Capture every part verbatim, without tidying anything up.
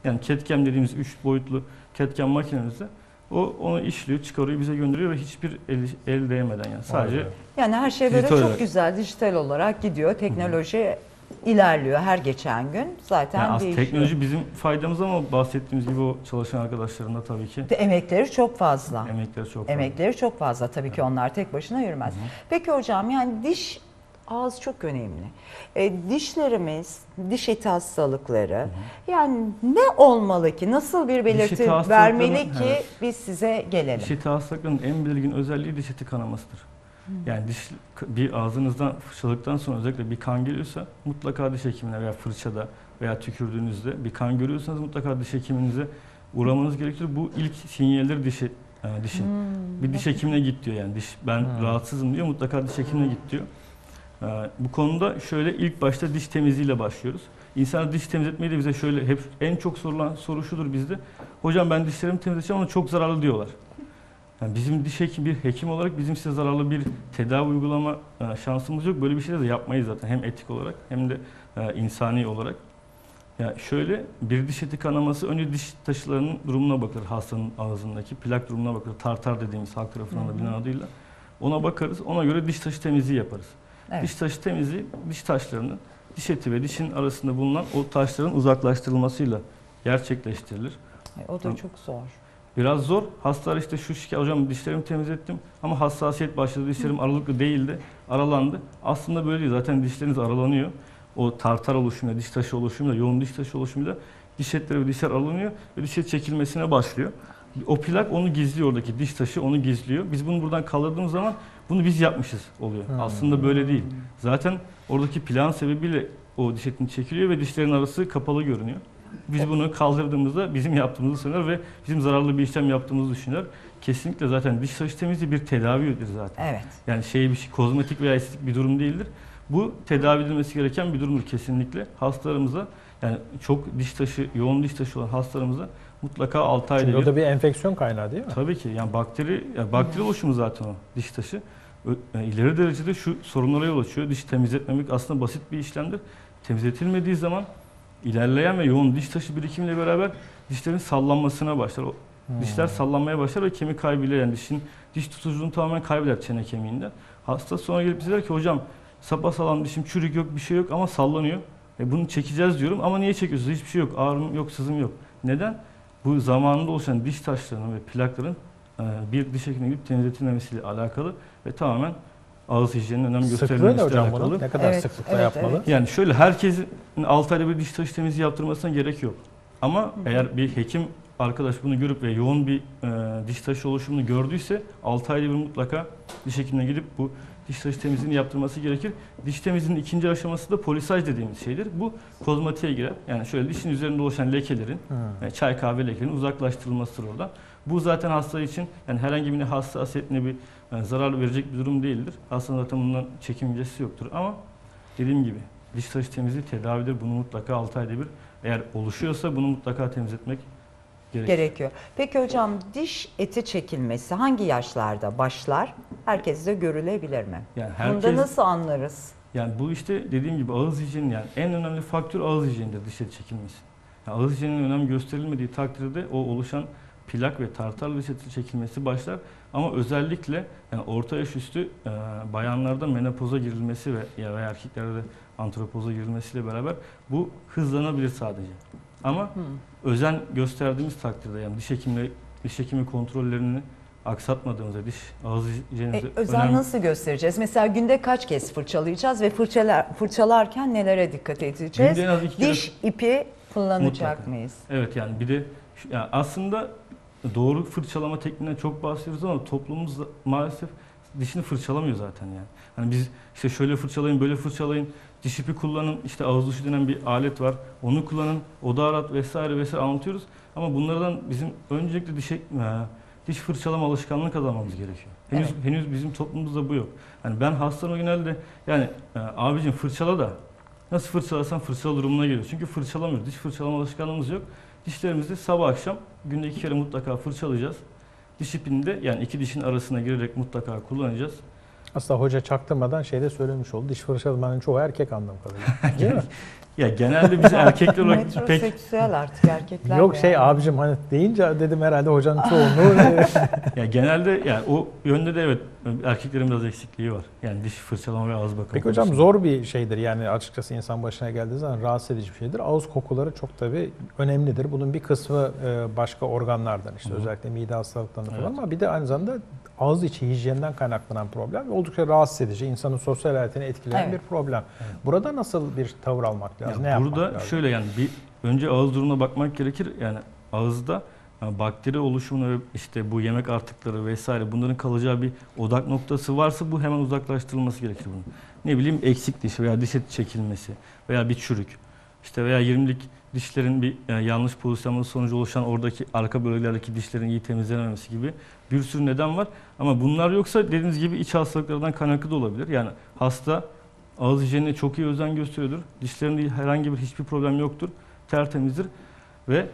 Yani CAD/CAM dediğimiz üç boyutlu CAD/CAM makinemizde o onu işliyor, çıkarıyor, bize gönderiyor ve hiçbir el, el değmeden yani sadece Aynen. Yani her şey böyle dijital çok olarak. güzel dijital olarak gidiyor. Teknoloji ilerliyor her geçen gün. Zaten Yani aslında değişiyor. teknoloji bizim faydamız ama bahsettiğimiz gibi o çalışan arkadaşların da tabii ki De emekleri çok fazla. emekleri çok fazla. Emekleri çok fazla. Tabii ki onlar tek başına yürümez. Peki hocam, yani diş, ağız çok önemli. E, dişlerimiz, diş eti hastalıkları, yani ne olmalı ki, nasıl bir belirti eti hastalıklarının- vermeli ki evet. biz size gelelim? Diş eti hastalıklarının en belirgin özelliği diş eti kanamasıdır. Yani diş bir ağzınızdan fırçaladıktan sonra özellikle bir kan geliyorsa mutlaka diş hekimine veya fırçada veya tükürdüğünüzde bir kan görüyorsanız mutlaka diş hekiminize uğramanız gerekir. Bu ilk sinyalleri dişi, yani dişin. Bir diş hekimine git diyor yani. Diş ben Hmm. rahatsızım diyor. Mutlaka diş hekimine git diyor. Ee, bu konuda şöyle ilk başta diş temizliğiyle başlıyoruz. İnsanlar diş temizletmeyi de bize şöyle hep en çok sorulan soru şudur bizde. Hocam ben dişlerimi temizleyeceğim ama çok zararlı diyorlar. Yani bizim diş hekim bir hekim olarak bizim size zararlı bir tedavi uygulama e, şansımız yok. Böyle bir şey de yapmayız zaten hem etik olarak hem de e, insani olarak. Yani şöyle bir diş eti kanaması önce diş taşlarının durumuna bakılır. Hastanın ağzındaki plak durumuna bakılır. Tartar dediğimiz halk tarafından da bilinen adıyla. Ona bakarız. Ona göre diş taşı temizliği yaparız. Evet. Diş taşı temizliği diş taşlarının diş eti ve dişin arasında bulunan o taşların uzaklaştırılmasıyla gerçekleştirilir. E, O da çok zor. Biraz zor. Hastalar işte şu şikayet, hocam dişlerimi temizlettim ama hassasiyet başladı, dişlerim aralıklı değildi, aralandı. Aslında böyle değil. Zaten dişleriniz aralanıyor. O tartar oluşumuyla, diş taşı oluşumuyla, yoğun diş taşı oluşumuyla diş etleri ve dişler aralanıyor ve diş et çekilmesine başlıyor. O plak onu gizliyor, oradaki diş taşı onu gizliyor. Biz bunu buradan kaldırdığımız zaman bunu biz yapmışız oluyor. Hmm. Aslında böyle değil. Zaten oradaki plağın sebebiyle o diş etini çekiliyor ve dişlerin arası kapalı görünüyor. Biz bunu kaldırdığımızda bizim yaptığımızı sanıyor ve bizim zararlı bir işlem yaptığımızı düşünüyor. Kesinlikle zaten diş taşı temizliği bir tedavidir zaten. Evet. Yani şey bir şey, kozmetik veya estetik bir durum değildir. Bu tedavi edilmesi gereken bir durumdur kesinlikle. Hastalarımıza yani çok diş taşı, yoğun diş taşı olan hastalarımıza mutlaka altı ayda Çünkü o bir. da bir enfeksiyon kaynağı değil mi? Tabii ki yani bakteri, yani bakteri oluşumu zaten o diş taşı. Ö- yani ileri derecede şu sorunlara yol açıyor. Diş temizletmemek aslında basit bir işlemdir. Temizletilmediği zaman ilerleyen ve yoğun diş taşı birikimiyle beraber dişlerin sallanmasına başlar. O Hmm. dişler sallanmaya başlar ve kemik kaybıyla yani dişin diş tutuculuğunu tamamen kaybeder çene kemiğinden. Hasta sonra gelip bize der ki hocam sapasağlam dişim, çürük yok, bir şey yok ama sallanıyor. E bunu çekeceğiz diyorum ama niye çekiyorsunuz? Hiçbir şey yok, ağrım yok, sızım yok. Neden? Bu zamanında oluşan diş taşlarının ve plakların e, bir diş hekimine gidip temizletilmemesiyle alakalı ve tamamen ağız hijyeninin önem Sıklığı ne gösterilmesiyle hocam alakalı. bunun? Ne kadar Evet, sıklıkla evet, yapmalı? evet. Yani şöyle herkesin altı ayda bir diş taşı temizliği yaptırmasına gerek yok. Ama eğer bir hekim arkadaş bunu görüp ve yoğun bir e, diş taşı oluşumunu gördüyse altı ayda bir mutlaka diş hekimine gidip bu diş taşı temizliğini yaptırması gerekir. Diş temizliğinin ikinci aşaması da polisaj dediğimiz şeydir. Bu kozmatiğe girer. Yani şöyle dişin üzerinde oluşan lekelerin, Hmm. yani çay kahve lekelerinin uzaklaştırılmasıdır oradan. Bu zaten hasta için yani herhangi bir hassasiyetine bir yani zarar verecek bir durum değildir. Hastanın zaten bundan çekincesi yoktur ama dediğim gibi diş taşı temizliği tedavidir. Bunu mutlaka altı ayda bir eğer oluşuyorsa bunu mutlaka temizletmek gerekir. Gerekiyor. Peki hocam, diş eti çekilmesi hangi yaşlarda başlar? Herkeste görülebilir mi? Yani Bunda herkes nasıl anlarız? yani bu işte dediğim gibi ağız hijyeni yani en önemli faktör ağız hijyenidir diş eti çekilmesi. Yani ağız hijyeninin önem gösterilmediği takdirde o oluşan plak ve tartarlı diş eti çekilmesi başlar. Ama özellikle yani orta yaş üstü e, bayanlarda menopoza girilmesi ve ya veya erkeklerde antropoza girilmesiyle beraber bu hızlanabilir sadece. Ama özen gösterdiğimiz takdirde yani diş hekimle diş hekimi kontrollerini aksatmadığımızda diş ağız E, hijyenimize özen önem nasıl göstereceğiz? Mesela günde kaç kez fırçalayacağız ve fırçalar, fırçalarken nelere dikkat edeceğiz? Günde en az iki kere- Diş ipi kullanacak Mutlaka. mıyız? Evet yani bir de şu- yani aslında doğru fırçalama tekniğinden çok bahsediyoruz ama toplumumuz da maalesef dişini fırçalamıyor zaten yani. Hani biz işte şöyle fırçalayın, böyle fırçalayın, diş ipi kullanın, işte ağız duşu denen bir alet var, onu kullanın, oda arat vesaire vesaire anlatıyoruz. Ama bunlardan bizim öncelikle diş, diş fırçalama alışkanlığı kazanmamız gerekiyor. Henüz, Evet. henüz bizim toplumumuzda bu yok. Yani ben hastalarıma genelde yani abicim fırçala da nasıl fırçalasan fırçala durumuna geliyor. Çünkü fırçalamıyoruz, diş fırçalama alışkanlığımız yok. Dişlerimizi sabah akşam günde iki kere mutlaka fırçalayacağız. Diş ipini de yani iki dişin arasına girerek mutlaka kullanacağız. Aslında hoca çaktırmadan şeyde söylemiş oldu. Diş fırçalamanın çoğu erkek anlamı kadarıyla. Değil mi? Ya genelde biz erkekler olarak pek Metroseksüel artık erkekler. Yok de şey yani. abicim hani deyince dedim herhalde hocanın çoğunluğu. ya genelde yani o yönde de evet erkeklerin biraz eksikliği var. Yani diş fırçalama ve ağız bakımı. Peki hocam konusunda. zor bir şeydir yani açıkçası insan başına geldiği zaman rahatsız edici bir şeydir. Ağız kokuları çok tabii önemlidir. Bunun bir kısmı e, başka organlardan işte Hı. özellikle mide hastalıklarından falan Evet. ama bir de aynı zamanda ağız içi hijyenden kaynaklanan problem ve oldukça rahatsız edici, insanın sosyal hayatını etkileyen Evet. bir problem. Evet. Burada nasıl bir tavır almak lazım? Ya ne yapmak burada lazım? şöyle yani bir önce ağız durumuna bakmak gerekir. Yani ağızda yani bakteri oluşumunu ve işte bu yemek artıkları vesaire bunların kalacağı bir odak noktası varsa bu hemen uzaklaştırılması gerekir bunun. Ne bileyim eksik diş veya diş eti çekilmesi veya bir çürük işte veya yirmilik dişlerin bir yani yanlış pozisyonları sonucu oluşan oradaki arka bölgelerdeki dişlerin iyi temizlenememesi gibi bir sürü neden var. Ama bunlar yoksa dediğiniz gibi iç hastalıklardan kaynaklı da olabilir. Yani hasta ağız hijyenine çok iyi özen gösteriyordur. Dişlerinde herhangi bir hiçbir problem yoktur. Tertemizdir ve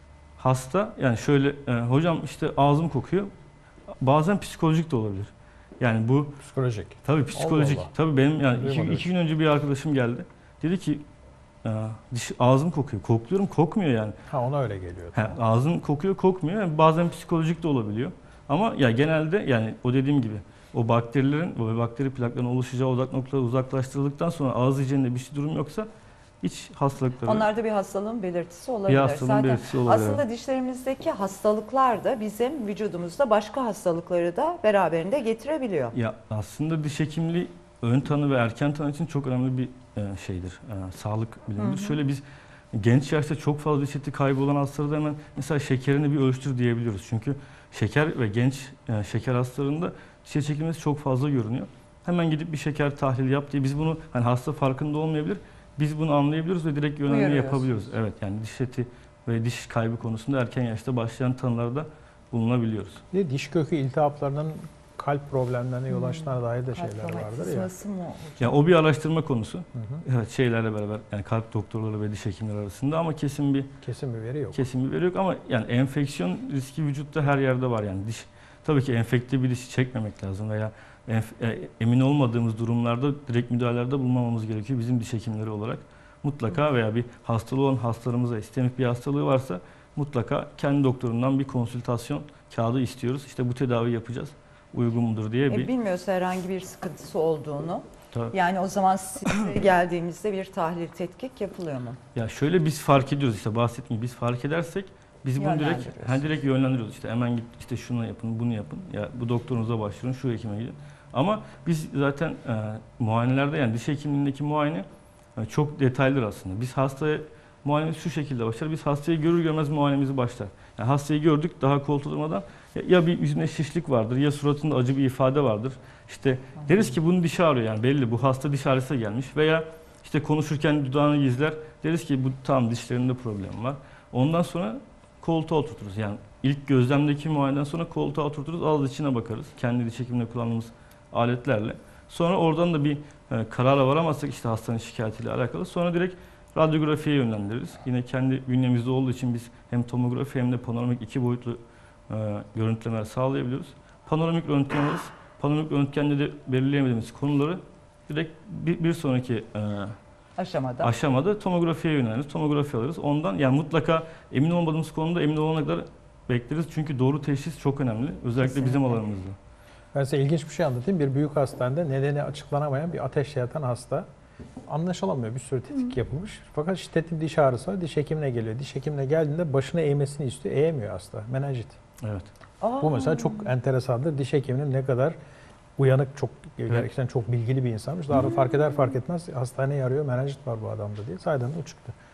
hasta yani şöyle e, hocam işte ağzım kokuyor. Bazen psikolojik de olabilir. Yani bu Psikolojik. tabii psikolojik. Allah Allah. Tabii benim yani iki, Duymadım iki gün önce bir arkadaşım geldi. Dedi ki e, diş ağzım kokuyor. Kokluyorum kokmuyor yani. Ha ona öyle geliyor. He, Tamam. ağzım kokuyor kokmuyor. Yani bazen psikolojik de olabiliyor. Ama ya genelde yani o dediğim gibi o bakterilerin o bakteri plaklarının oluşacağı odak noktaları uzaklaştırıldıktan sonra ağız hijyeninde bir şey durum yoksa iç hastalıkları Onlar da bir hastalığın belirtisi olabilir. hastalığın Zaten belirtisi olabilir, aslında dişlerimizdeki hastalıklar da bizim vücudumuzda başka hastalıkları da beraberinde getirebiliyor. ya aslında diş hekimliği ön tanı ve erken tanı için çok önemli bir e, şeydir. E, sağlık bilimidir. Hı hı. Şöyle biz genç yaşta çok fazla diş eti kaybı olan hastalarda hemen mesela şekerini bir ölçtür diyebiliyoruz. Çünkü şeker ve genç e, şeker hastalarında dişe çekilmesi çok fazla görünüyor. Hemen gidip bir şeker tahlili yap diye biz bunu hani hasta farkında olmayabilir. Biz bunu anlayabiliyoruz ve direkt yönlendirme Uyarıyorsunuz. yapabiliyoruz. Evet yani diş eti ve diş kaybı konusunda erken yaşta başlayan tanılarda bulunabiliyoruz. Bir de diş kökü iltihaplarının kalp problemlerine yol açtığına dair de Hmm. Kalp şeyler vardır ya. romatizması mı hocam? Ya o bir araştırma konusu. Hı hı. Evet şeylerle beraber yani kalp doktorları ve diş hekimleri arasında ama kesin bir Kesin bir veri yok. kesin bir veri yok ama yani enfeksiyon riski vücutta her yerde var yani diş. Tabii ki enfekte bir dişi çekmemek lazım veya enf- e, emin olmadığımız durumlarda direkt müdahalelerde bulunmamamız gerekiyor bizim diş hekimleri olarak. Mutlaka veya bir hastalığı olan hastalarımıza istemik bir hastalığı varsa mutlaka kendi doktorundan bir konsültasyon kağıdı istiyoruz. İşte bu tedavi yapacağız. Uygun mudur diye bir E, bilmiyorsa herhangi bir sıkıntısı olduğunu. Tabii. Yani o zaman size geldiğimizde bir tahlil tetkik yapılıyor mu? Ya şöyle biz fark ediyoruz işte bahsettiğim gibi biz fark edersek biz bunu direkt Yönlendiriyoruz. ha, direkt yönlendiriyoruz. İşte hemen git işte şunu yapın, bunu yapın. Ya bu doktorunuza başvurun, şu hekime gidin. Ama biz zaten e, muayenelerde yani diş hekimliğindeki muayene e, çok detaylıdır aslında. Biz hastaya muayenemiz şu şekilde başlar. Biz hastayı görür görmez muayenemizi başlar. Yani hastayı gördük daha koltuğa durmadan ya, ya bir yüzünde şişlik vardır ya suratında acı bir ifade vardır. İşte deriz ki bunun dişi ağrıyor yani belli bu hasta diş ağrısı gelmiş veya işte konuşurken dudağını gizler. Deriz ki bu tam dişlerinde problem var. Ondan sonra koltuğa oturturuz. Yani ilk gözlemdeki muayeneden sonra koltuğa oturturuz. Ağız içine bakarız. Kendi diş hekiminde kullandığımız aletlerle. Sonra oradan da bir e, karara varamazsak işte hastanın şikayetiyle alakalı. Sonra direkt radyografiye yönlendiririz. Yine kendi bünyemizde olduğu için biz hem tomografi hem de panoramik iki boyutlu e, görüntülemeler sağlayabiliyoruz. Panoramik röntgen alırız. Panoramik röntgende de belirleyemediğimiz konuları direkt bir, bir sonraki e, Aşamada. aşamada tomografiye yöneliriz. Tomografi alırız. Ondan yani mutlaka emin olmadığımız konuda emin olana kadar bekleriz. Çünkü doğru teşhis çok önemli. Özellikle bizim Kesinlikle. alanımızda. Ben size ilginç bir şey anlatayım. Bir büyük hastanede nedeni açıklanamayan bir ateşle yatan hasta. Anlaşılamıyor. Bir sürü tetkik yapılmış. Fakat şiddetli diş ağrısı var. Diş hekimine geliyor. Diş hekimine geldiğinde başını eğmesini istiyor. Eğemiyor hasta. Menenjit. Evet. Aa, Bu mesela çok enteresandır. Diş hekiminin ne kadar uyanık, çok gerçekten çok bilgili bir insanmış. Daha da fark eder fark etmez hastaneye arıyor. Menenjit var bu adamda diye. Sayeden de o çıktı.